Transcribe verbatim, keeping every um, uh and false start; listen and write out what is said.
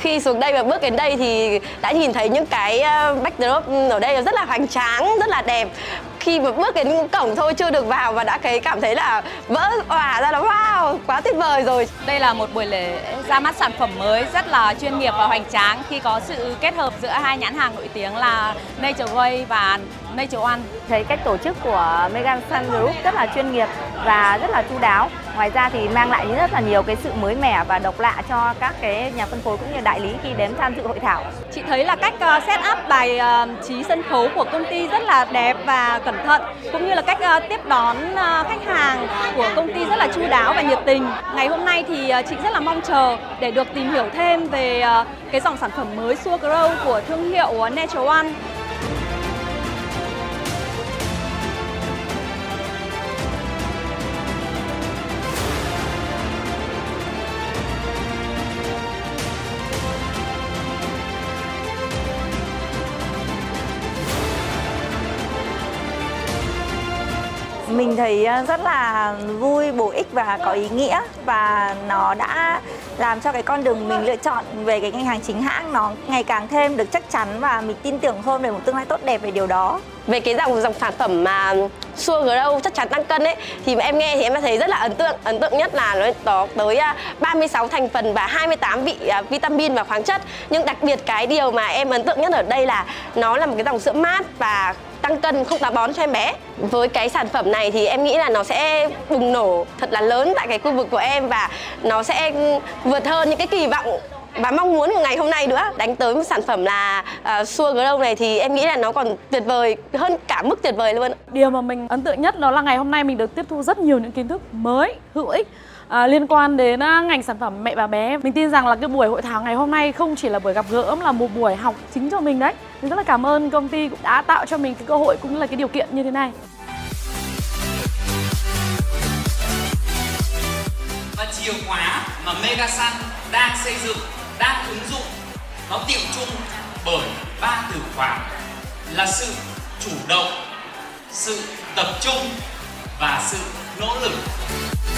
Khi xuống đây và bước đến đây thì đã nhìn thấy những cái backdrop ở đây rất là hoành tráng, rất là đẹp. Khi mà bước đến cổng thôi chưa được vào và đã thấy cảm thấy là vỡ òa ra là wow, quá tuyệt vời rồi. Đây là một buổi lễ ra mắt sản phẩm mới rất là chuyên nghiệp và hoành tráng khi có sự kết hợp giữa hai nhãn hàng nổi tiếng là Nature Way và Nature One. Thấy cách tổ chức của Megan Sun Group rất là chuyên nghiệp và rất là chu đáo. Ngoài ra thì mang lại rất là nhiều cái sự mới mẻ và độc lạ cho các cái nhà phân phối cũng như đại lý khi đến tham dự hội thảo. Chị thấy là cách set up bài trí sân khấu của công ty rất là đẹp và cẩn thận, cũng như là cách tiếp đón khách hàng của công ty rất là chu đáo và nhiệt tình. Ngày hôm nay thì chị rất là mong chờ để được tìm hiểu thêm về cái dòng sản phẩm mới Sure Grow của thương hiệu Nature One. Mình thấy rất là vui, bổ ích và có ý nghĩa, và nó đã làm cho cái con đường mình lựa chọn về cái ngành hàng chính hãng nó ngày càng thêm được chắc chắn, và mình tin tưởng hơn về một tương lai tốt đẹp về điều đó. Về cái dòng dòng sản phẩm mà Sure Grow chắc chắn tăng cân ấy thì em nghe thì em đã thấy rất là ấn tượng. Ấn tượng nhất là nó có tới ba mươi sáu thành phần và hai mươi tám vị vitamin và khoáng chất. Nhưng đặc biệt cái điều mà em ấn tượng nhất ở đây là nó là một cái dòng sữa mát và tăng cân, không táo bón cho em bé. Với cái sản phẩm này thì em nghĩ là nó sẽ bùng nổ thật là lớn tại cái khu vực của em, và nó sẽ vượt hơn những cái kỳ vọng và mong muốn của ngày hôm nay nữa. Đánh tới một sản phẩm là uh, Sure Grow này thì em nghĩ là nó còn tuyệt vời hơn cả mức tuyệt vời luôn. Điều mà mình ấn tượng nhất đó là ngày hôm nay mình được tiếp thu rất nhiều những kiến thức mới, hữu ích à, liên quan đến uh, ngành sản phẩm mẹ và bé. Mình tin rằng là cái buổi hội thảo ngày hôm nay không chỉ là buổi gặp gỡ mà là một buổi học chính cho mình đấy. Mình rất là cảm ơn công ty cũng đã tạo cho mình cái cơ hội cũng như là cái điều kiện như thế này. Và chìa khóa mà Megan Sun đang xây dựng, đang ứng dụng, nó tiệu chung bởi ba từ khóa là sự chủ động, sự tập trung và sự nỗ lực.